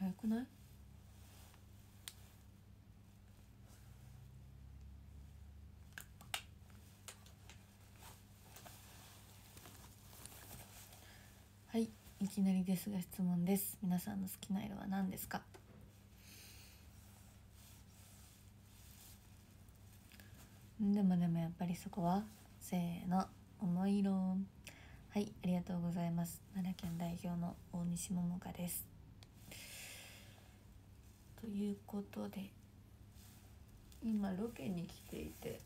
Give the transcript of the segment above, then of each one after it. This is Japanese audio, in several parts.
早くない？はい、いきなりですが質問です。皆さんの好きな色は何ですか？でもやっぱりそこはせーの、桃色。はい、ありがとうございます。奈良県代表の大西桃香です。ということで今ロケに来ていて、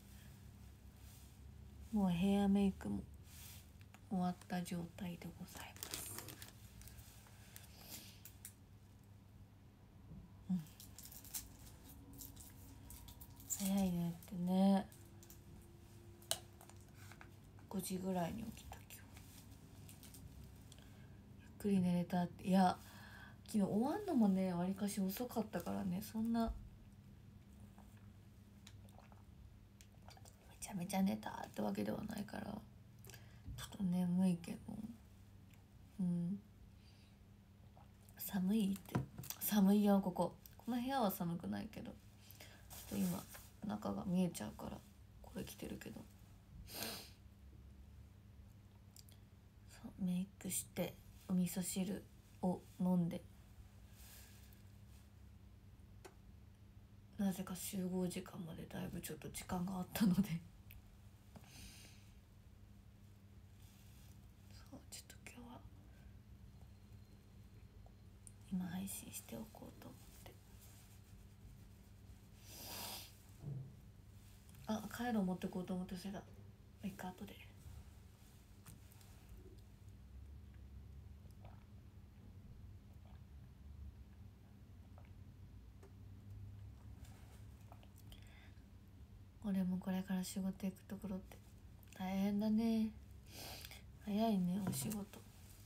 もうヘアメイクも終わった状態でございます。早いねってね。5時ぐらいに起きた今日。ゆっくり寝れたって。いや昨日終わんのもねわりかし遅かったからね、そんなめちゃめちゃ寝たってわけではないから、ちょっと眠いけど、寒いって。寒いよこの部屋は寒くないけど、ちょっと今中が見えちゃうからこれ着てるけど、そうメイクしてお味噌汁を飲んで、なぜか集合時間までだいぶちょっと時間があったのでそうちょっと今日は今配信しておこうと思って。カイロ持ってこうと思ってそれだ。いいか後で。俺もこれから仕事行くところって大変だね。早いねお仕事。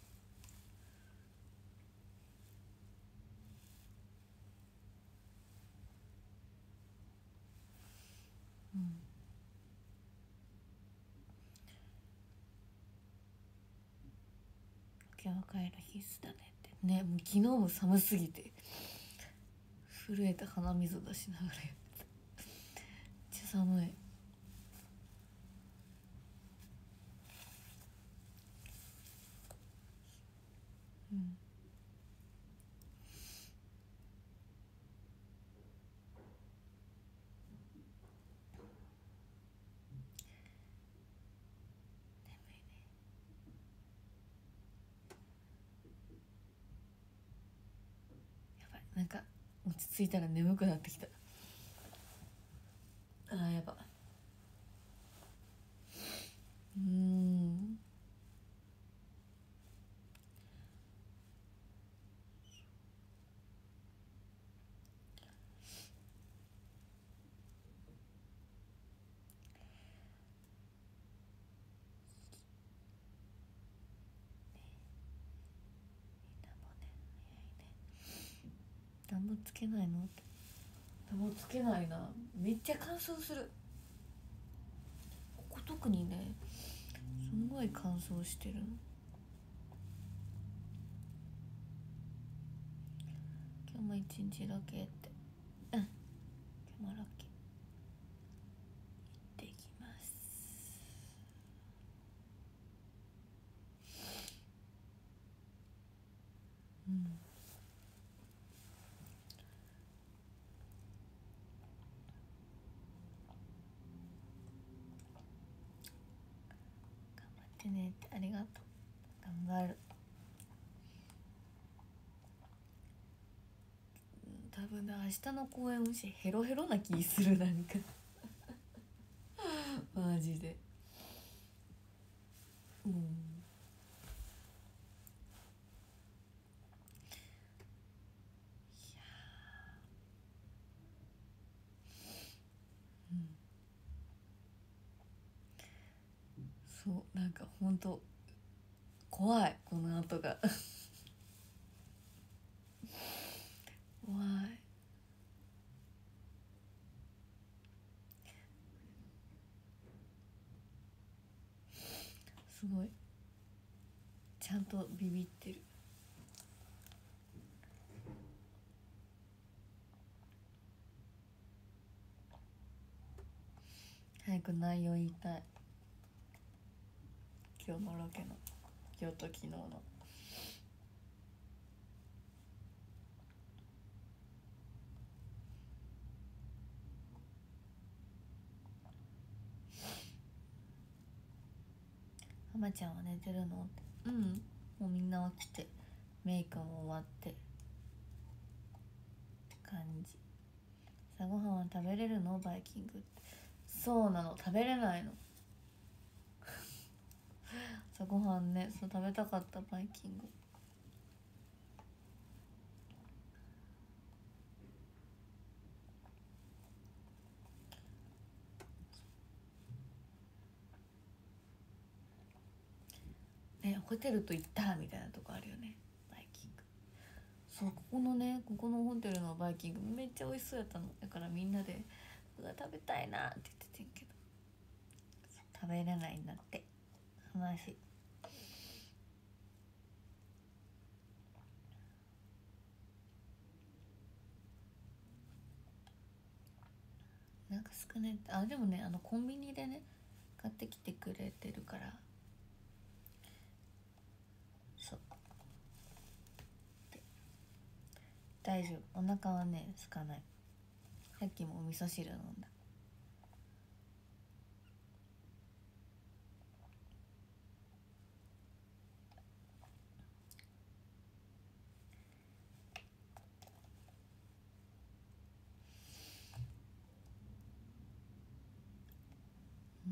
今日はカイロ必須だねってね。もう昨日も寒すぎて震えた鼻水出しながらやってた。めっちゃ寒い。やばい、なんか落ち着いたら眠くなってきた。やば。暖房つけないのって。暖房つけないな。めっちゃ乾燥する。ここ特にねすんごい乾燥してるの。今日も一日ロケって。今日もロケ行ってきます。頑張ってねって。ありがとう。頑張る。多分ね明日の公演もしヘロヘロな気する。なんかマジで。そうなんかほんと怖い、この後が怖い。すごいちゃんとビビってる。 く内容言いたい。今日のロケの、今日と昨日の。浜ちゃんは寝てるのって。うん、もうみんな起きてメイクも終わってって感じ。朝ごはんは食べれるのバイキングって。そうなの、食べれないの。朝ごはんね、そう食べたかったバイキング。ね、ホテルと行ったみたいなとこあるよね、バイキング。そう、ここのホテルのバイキングめっちゃ美味しそうやったの。だからみんなでうわ食べたいなって言っててんけど、食べれないんだって話。なんか少ねって、あ、でもね、コンビニでね買ってきてくれてるから、そう大丈夫、お腹はね空かない。さっきもお味噌汁飲んだ。うん、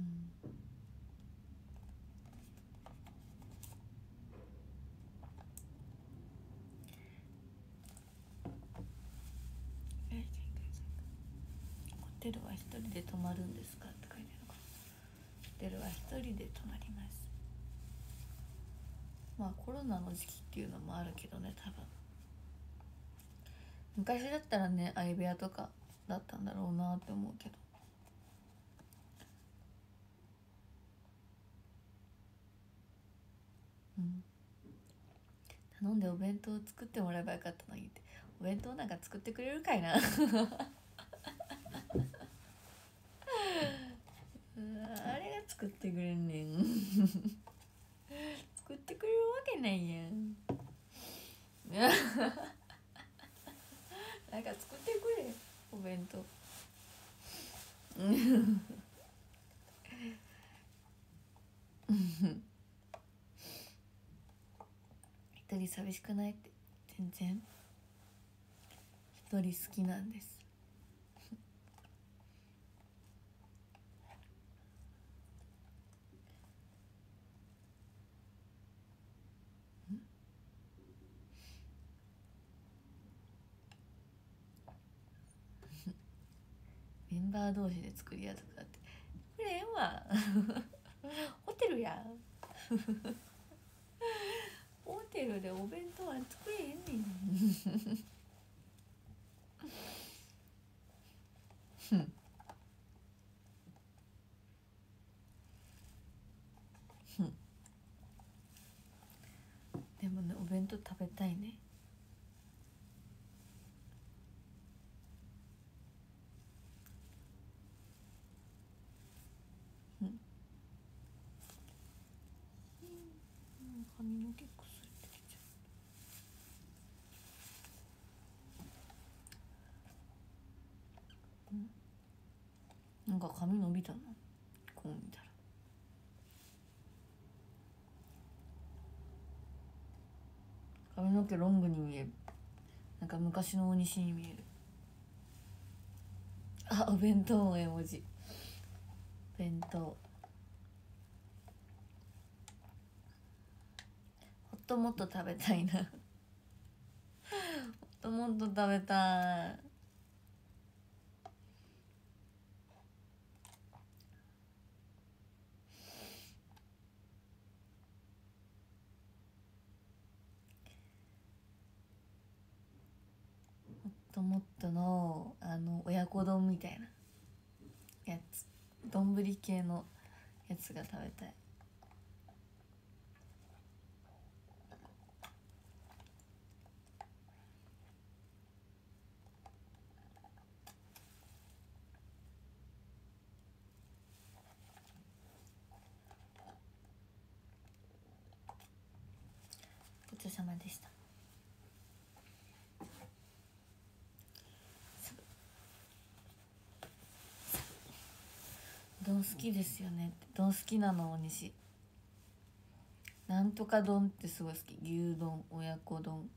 ホテルは一人で泊まるんですかって書いてあるから、ホテルは一人で泊まります。まあコロナの時期っていうのもあるけどね、多分昔だったらね相部屋とかだったんだろうなって思うけど。うん、頼んでお弁当を作ってもらえばよかったのにって。お弁当なんか作ってくれるかいな。あれが作ってくれんねん。作ってくれるわけないやん。なんか作ってくれお弁当。一人寂しくないって。全然一人好きなんです。メンバー同士で作りやとかってこれええわ。ホテルや。ホテルでお弁当は作れへんねん。でもね、お弁当食べたいね。うん、髪の毛くすれてきちゃう。なんか髪伸びたな、こう見たら。髪の毛ロングに見える。なんか昔の大西に見える。あ、お弁当の絵文字。弁当ほっともっと食べたいな。ほっともっと食べたい。ほっともっとの親子丼みたいなやつ、丼系のやつが食べたい。 様でした。丼好きですよねって。丼好きなの。大西なんとか丼ってすごい好き。牛丼、親子丼。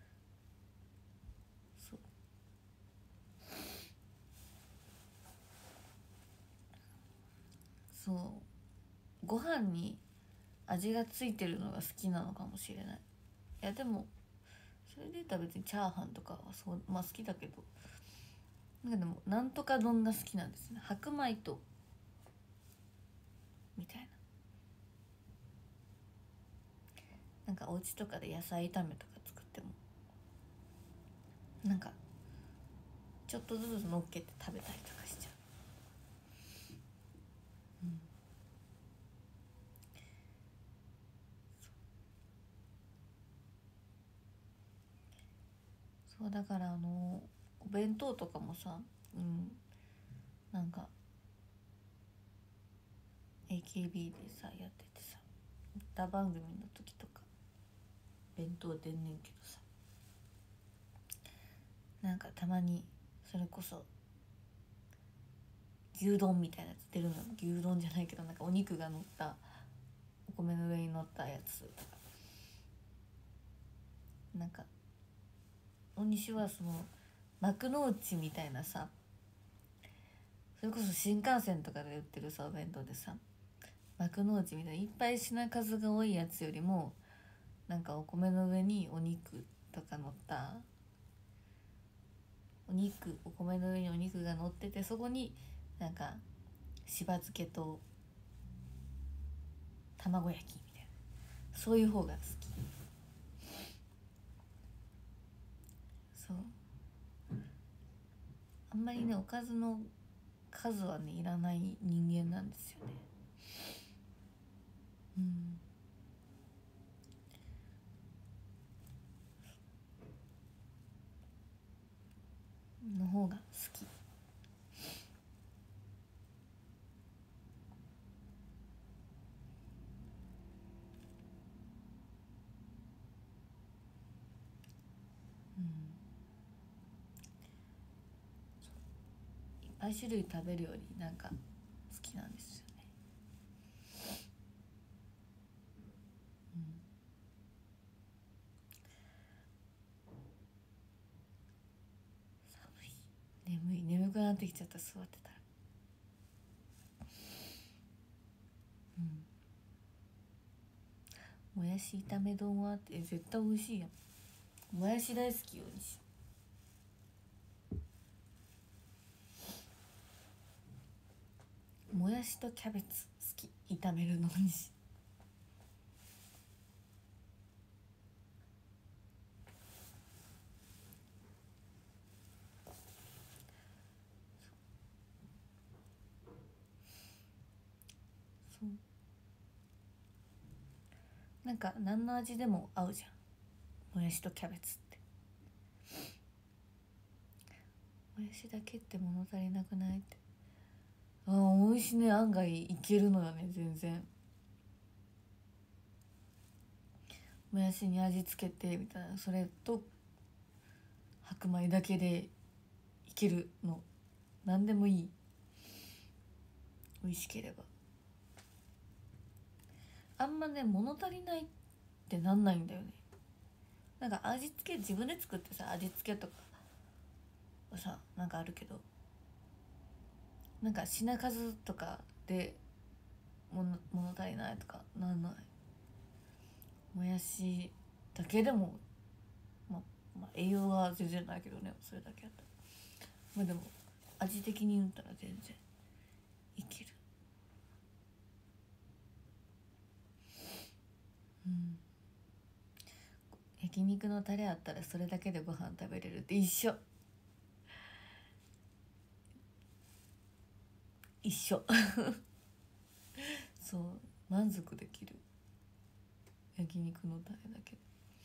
そうご飯に味がついてるのが好きなのかもしれない。いやでもそれで言ったら別にチャーハンとかはそう、まあ好きだけど、なんかでもなんとか丼が好きなんですね。白米とみたいな、なんかお家とかで野菜炒めとか作ってもなんかちょっとずつ乗っけて食べたりとかしちゃう。そうだからお弁当とかもさ、なんか AKB でさやっててさ、歌番組の時とか弁当出んねんけどさ、なんかたまにそれこそ牛丼みたいなやつ出るの。牛丼じゃないけどなんかお肉が乗ったお米の上に乗ったやつとか、なんか大西はその幕の内みたいなさ、それこそ新幹線とかで売ってるさお弁当でさ、幕の内みたいないっぱい品数が多いやつよりもなんかお米の上にお肉とか乗ったお米の上にお肉が乗ってて、そこになんかしば漬けと卵焼きみたいな、そういう方が好き。そうあんまりねおかずの数はねいらない人間なんですよね。の方が好き。いっぱい種類食べるよりなんか好きなんですよね。眠くなってきちゃった。座ってたらもやし炒め丼はって絶対美味しいやん。もやし大好きよにし。もやしとキャベツ好き。炒めるのにし。そうなんか何の味でも合うじゃん、もやしとキャベツって。もやしだけって物足りなくないって。ああ美味しいね。案外いけるのよね全然。もやしに味付けてみたいな、それと白米だけでいけるの。何でもいい、美味しければ。あんまね物足りないってなんないんだよね。なんか味付け自分で作ってさ、味付けとかはさなんかあるけど、なんか品数とかで物足りないとかなんない。もやしだけでも栄養は全然ないけどね、それだけやったら。まあでも味的に言ったら全然いける。焼肉のタレあったらそれだけでご飯食べれるって一緒一緒そう満足できる、焼肉のタレだけで。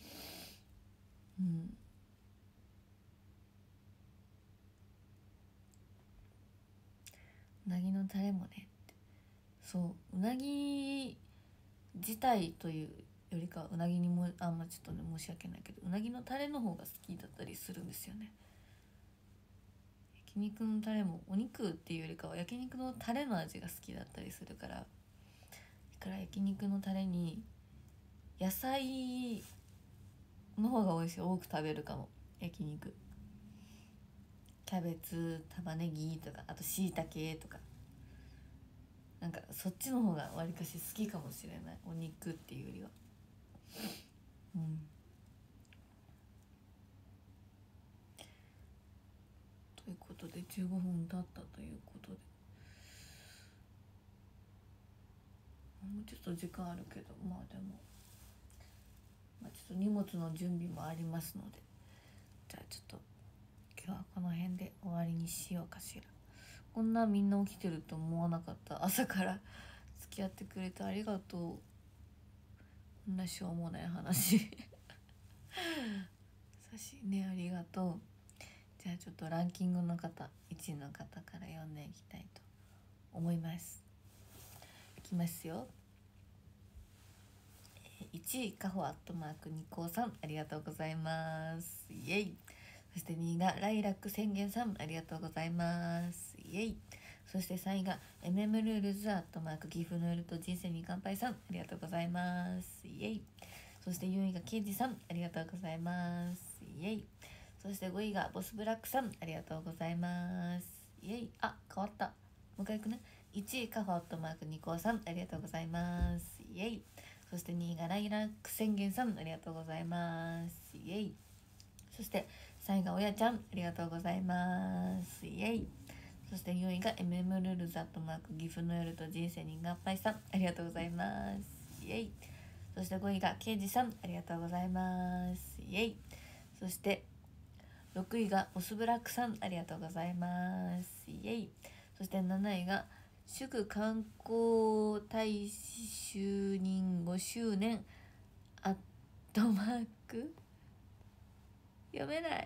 うなぎのタレもねって。そううなぎ自体というよりかはうなぎにもちょっとね申し訳ないけどうなぎのタレの方が好きだったりするんですよね。焼肉のタレもお肉っていうよりかは焼肉のタレの味が好きだったりするから、だから焼肉のタレに野菜の方が美味しい、多く食べるかも。焼肉キャベツ玉ねぎとかあとしいたけとか、なんかそっちの方がわりかし好きかもしれない、お肉っていうよりは。ということで15分経ったということで、もうちょっと時間あるけど、まあでも、ちょっと荷物の準備もありますので、じゃあちょっと今日はこの辺で終わりにしようかしら。こんなみんな起きてると思わなかった。朝から付き合ってくれてありがとう。こんなしょうもない話優しいね、ありがとう。じゃあちょっとランキングの方、1位の方から読んでいきたいと思います。いきますよ。1位カホアットマークニコさん、ありがとうございます。イエイ。そして2位がライラック宣言さん、ありがとうございます。イエイ。そして3位が MM ルールズアットマーク岐阜の夜と人生に乾杯さん、ありがとうございます。イエイ。そして4位がケイジさん、ありがとうございます。イエイ。そして5位がボスブラックさん、ありがとうございます。イエイ。あ、変わった。もう一回いくね。1位カホアットマークニコさん、ありがとうございます。イエイ。そして2位がライラック宣言さん、ありがとうございます。イエイ。そして3位がおやちゃん、ありがとうございます。イエイ。そして4位が MM ルルザットマーク岐阜の夜と人生に合杯さん、ありがとうございます。イエイ。そして5位がケイジさん、ありがとうございます。イエイ。そして6位がオスブラックさん、ありがとうございます。イエイ。そして7位が祝観光大使就任5周年アットマーク読めない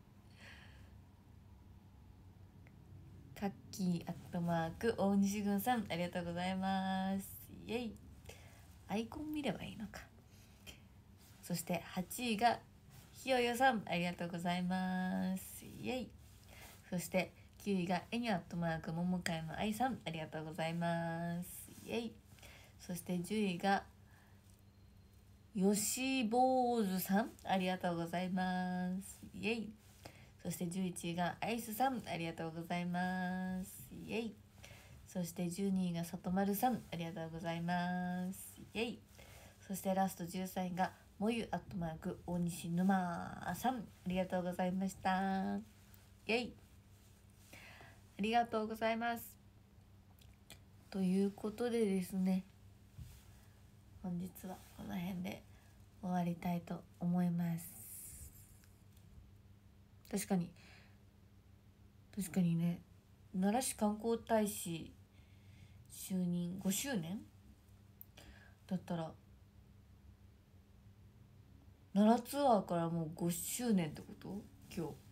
カッキーアットマーク大西軍さん、ありがとうございます。イエイ。アイコン見ればいいのか。そして8位がひよよさん、ありがとうございます。イエイ。そして9位がエニュアットマーク桃会の愛さん、ありがとうございます。イエイ。そして10位がよしぼうずさん、ありがとうございます。イエイ。そして11位がアイスさん、ありがとうございます。イエイ。そして12位が里丸さん、ありがとうございます。イエイ。そしてラスト13位がもゆアットマーク大西沼さん、ありがとうございました。イエイ。ありがとうございます。ということでですね、本日はこの辺で終わりたいと思います。確かにね、奈良市観光大使就任5周年だったら奈良ツアーからもう5周年ってこと？今日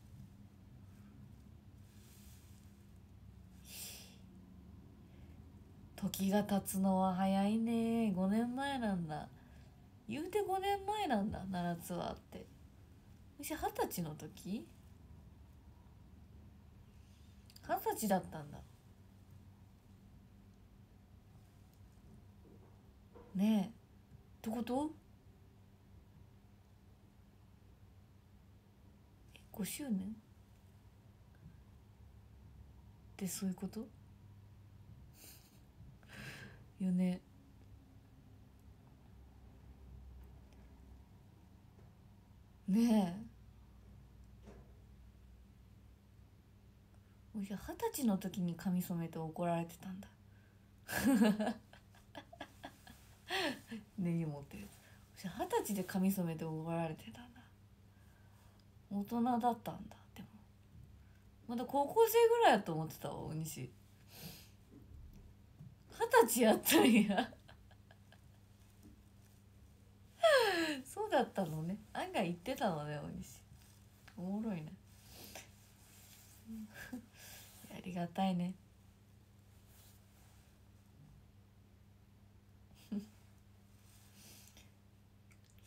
時が経つのは早いね。5年前なんだ。言うて5年前なんだ、奈良ツアーって。私20歳の時20歳だったんだね。えってこと？5周年ってそういうことよね。ねえ、おじゃ20歳の時に髪染めて怒られてたんだ根に持ってる。20歳で髪染めて怒られてたんだ。大人だったんだ。でもまだ高校生ぐらいだと思ってたわ、大西。20歳やったんやそうだったのね。案外言ってたのね、大西。おもろいねありがたいね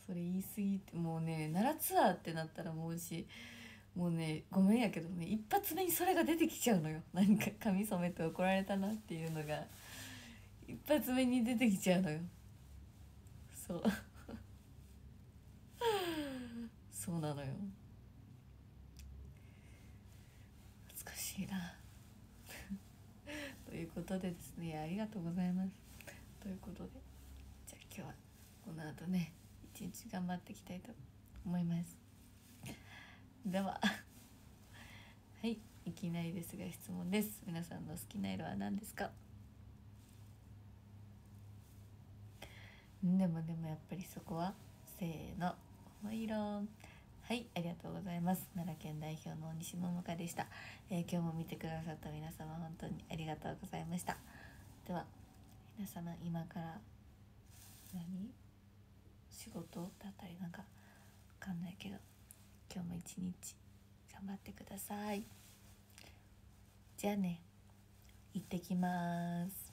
それ言い過ぎて、もうね奈良ツアーってなったらもうもうねごめんやけどね、一発目にそれが出てきちゃうのよ。なんか髪染めて怒られたなっていうのが一発目に出てきちゃうのよ。そうそうなのよ。恥ずかしいなということでですね、ありがとうございます。ということで、じゃあ今日はこの後ね一日頑張っていきたいと思います。でははい、いきなりですが質問です。皆さんの好きな色は何ですか？でもやっぱりそこはせーの、桃色。はい、ありがとうございます。奈良県代表の西桃香でした。今日も見てくださった皆様本当にありがとうございました。では皆様、今から仕事だったりなんかわかんないけど、今日も一日頑張ってください。じゃあね、行ってきます。